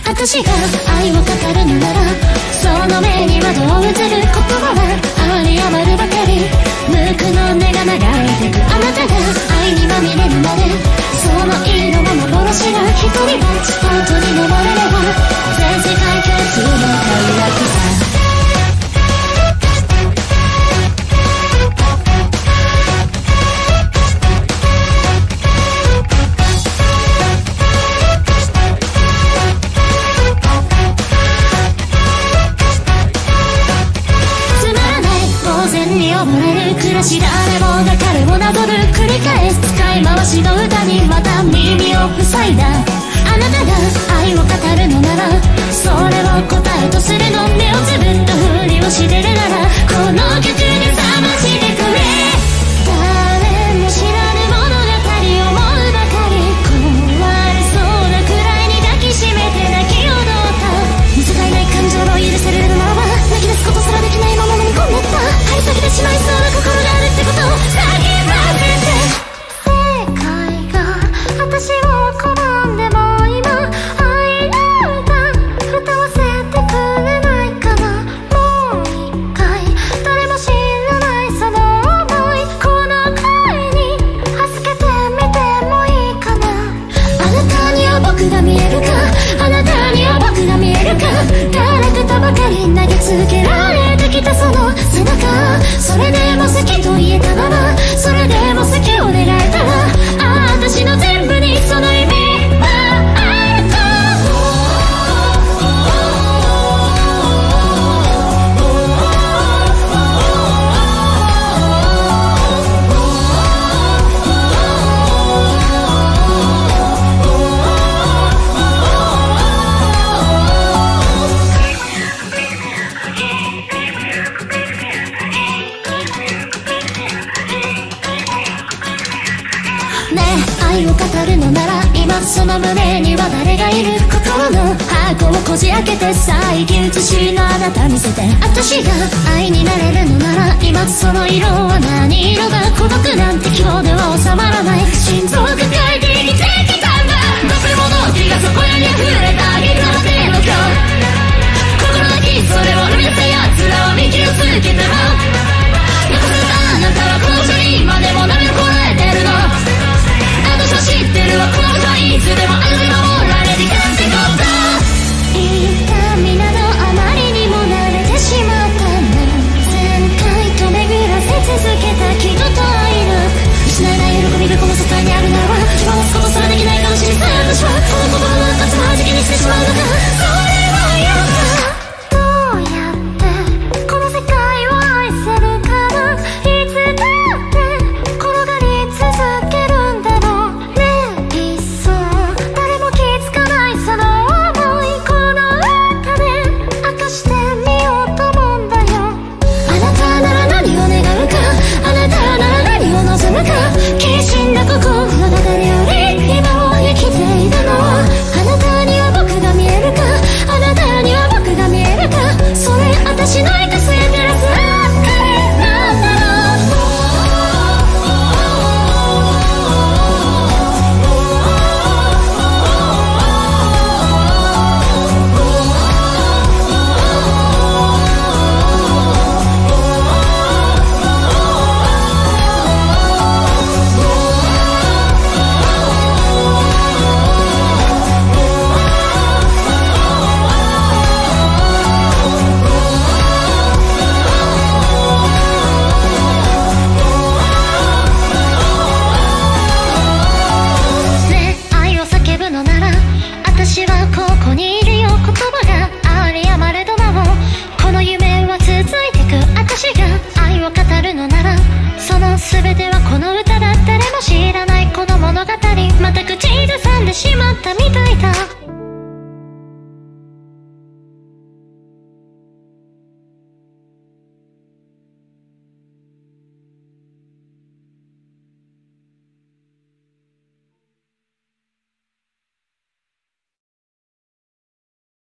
私が愛を語るのなら、その目にはどう映る？言葉はあり余るばかり。無垢の根が流れてく。あなたが愛にまみれるまで、その色は幻が一人ぼっち音に飲まれれば、全世界共通の快楽さ。誰もが彼をなぞる繰り返す使い回しの歌にまた耳を塞いだ。あなたが愛を語るのなら、それを答えとするの。目をつぶったふりをしてるなら、この曲で覚ましてくれ。誰も知らぬ物語を思うばかり、壊れそうなくらいに抱きしめて泣き踊った。見つかりない感情を許せるならば、泣き出すことすらできないまま飲み込んでった。張り裂けてしまいそうな心があるってことを叫ばせて。世界が私を拒んでも今、愛の歌歌わせてくれないかな。もう一回誰も知らないその想い、この声に預けてみてもいいかな。あなたには僕が見えるか、あなたには僕が見えるか。ガラクタばかり投げつけられてきたその背中、それでも好きと言えたまま、それでも好きを願えたら、ああ私の全部にその意味はあると。愛を語るのなら、今その胸には誰がいる？心の箱をこじ開けて再起写しのあなた見せて。私が愛になれるのなら、今その色は何色だ？孤独なんて今日では収まらない。心臓が快適にできたんだ。飲み物気がそこに溢れたギター手の今日、心なきそれを生み出す奴らを見傷つけても、残されたあなたはこの人に今でも波をこらえてるの。知ってるわこの人はいつでもあなたに守られていたってこと。痛みなどあまりにも慣れてしまったんだ。前回と巡らせ続けた気の遠いの、失えない喜びがこの世界にあるならば、手放すことすらできないかもしれない。私はこの心の中を弾きにしてしまうのか。それはやだ。どうやってこの世界を愛せるかな。いつだって転がり続けるんだろう。決心な心の中でより今を生きているのは、あなたには僕が見えるか、あなたには僕が見えるか。それ私の生かすエテラスばっかりなんだろう。私はここにいるよ。言葉があり余るドラゴン、この夢は続いてく。私が愛を語るのなら、その全てはこの歌だ。誰も知らないこの物語、また口ずさんでしまったみたいだ。